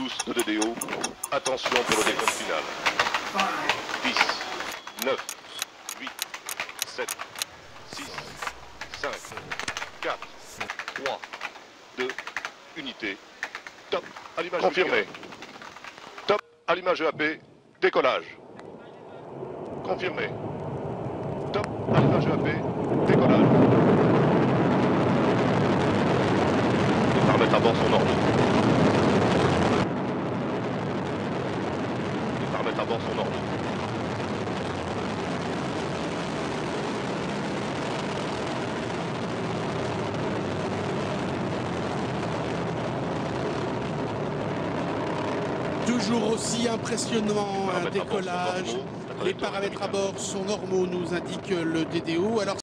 tous de DDO. Attention pour le décompte final. 10, 9, 8, 7, 6, 5, 4, 3, 2, unité. Top, allumage. Confirmé. Top, allumage EAP, décollage. Confirmé. Top, allumage EAP, décollage. Les paramètres à bord sont normaux. Les paramètres à bord sont normaux. Toujours aussi impressionnant un décollage. Les paramètres à bord sont normaux, nous indique le DDO. Alors